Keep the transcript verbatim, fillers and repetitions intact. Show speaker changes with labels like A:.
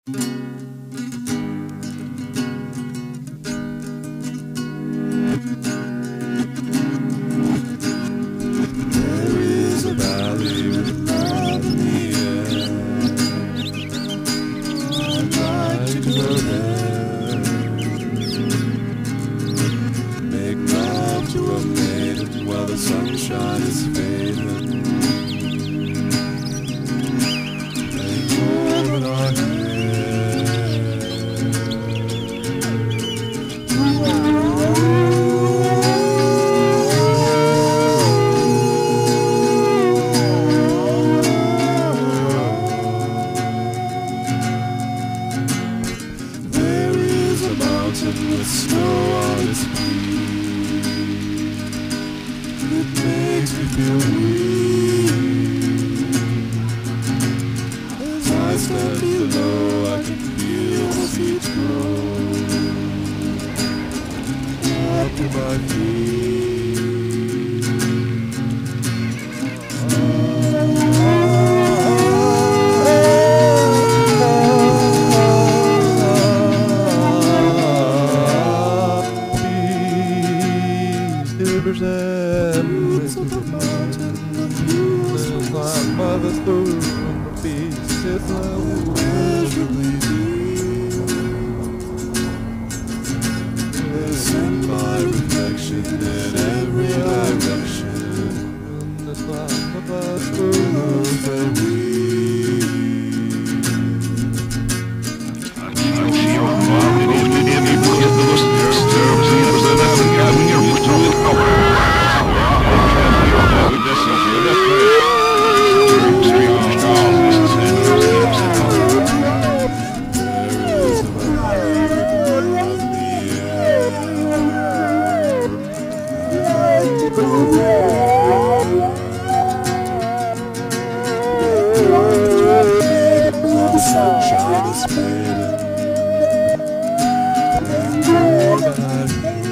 A: is a valley with love in the air. I'd like to go there, make love to a maiden while the sunshine is fading. Make love in our hair. With snow on its peak, it makes me feel weak. As I stand below, I can feel the feet grow up to my feet. Roots of the mountain, the hills will climb by the stone, the beast is immeasurably deep. Send my reflection in every direction, and the climb of our stones and weep. Sunshine is fading, and all that I need.